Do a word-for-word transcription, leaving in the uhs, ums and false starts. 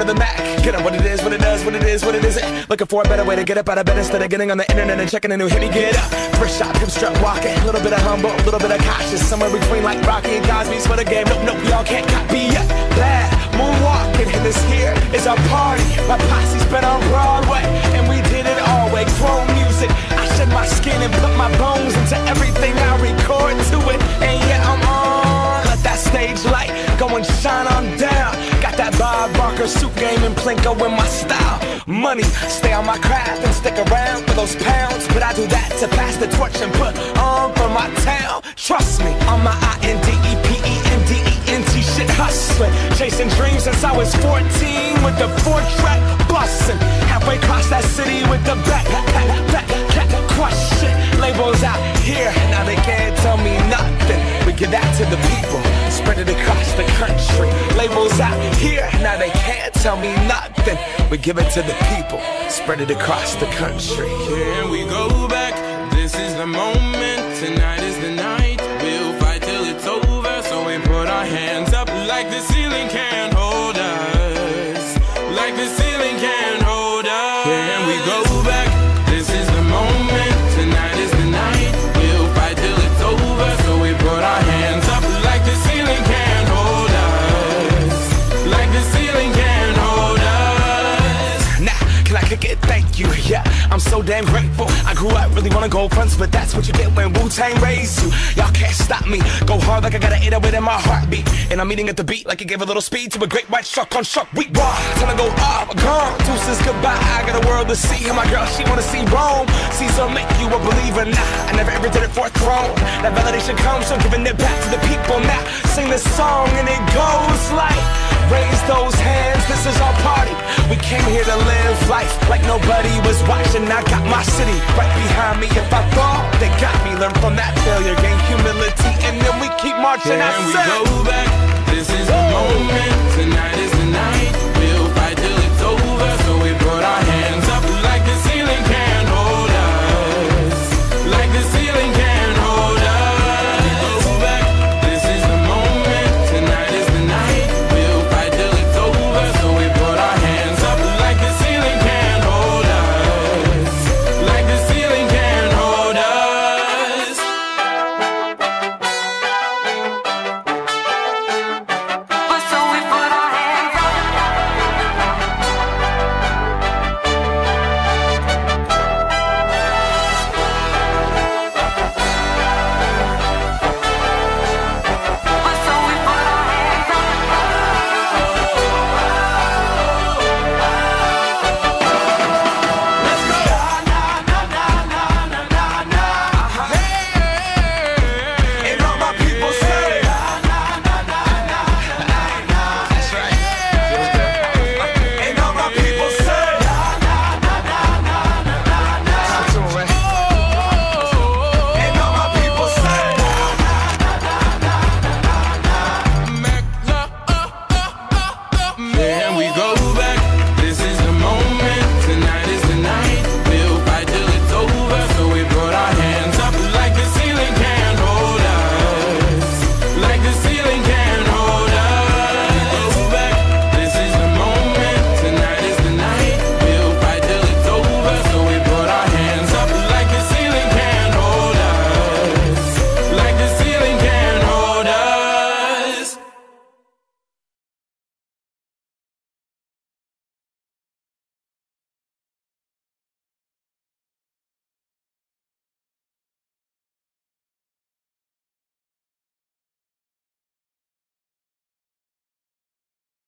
of the Mac. Get up what it is, what it does, what it is, what it isn't. Looking for a better way to get up out of bed instead of getting on the internet and checking a new hit. Me get up, first shot, come strut walking. A little bit of humble, a little bit of cautious. Somewhere between like Rocky and Cosby's for the game. Nope, nope, y'all can't copy yet. Bad moonwalking, and this here is our party. My posse's been on Broadway, and we did it all way. Grown music, I shed my skin and put my bones into everything I record to it. And yeah, I'm on. Let that stage light go and shine on down. Got that Bob Barker suit game and Plinko in my style. Money, stay on my craft and stick around for those pounds. But I do that to pass the torch and put on for my town. Trust me, on my I N D E P E N D E N T shit hustling. Chasing dreams since I was fourteen with the four-track bustin'. Halfway across that city with the back, back, back, back, crush shit. Labels out here, now they can't tell me nothing. We give that to the people, spread it across the country. Labels out here, now they can't tell me nothing. We give it to the people, spread it across the country. Here we go back, this is the moment, tonight is the night. We'll fight till it's over, so we put our hands up like the ceiling can't hold us. Like the ceiling can't hold us. Here we go back, this is the moment, tonight is the night. We'll fight till it's over, so we put our hands up like the ceiling can't hold us. Like the ceiling can't hold us. Now, can I kick it? Thank you, yeah, I'm so damn grateful. I grew up really wanna go fronts, but that's what you get when Wu-Tang raised you. Y'all can't stop me, go hard like I got an eight oh eight in my heartbeat. And I'm eating at the beat like it gave a little speed to a great white shark on shark week. Raw, time to go off, gone, deuces goodbye. I got a world to see, and my girl, she wanna see Rome. Caesar make you a believer, nah, I never ever did it for a throne. That validation comes from giving it back to the people. Now, sing this song and it goes like, raise those hands, this is our party. We came here to live life like nobody was watching. I got my city right behind me. If I fall, they got me. Learn from that failure, gain humility, and then we keep marching. Can I we said, go back? This is the moment, tonight is the night.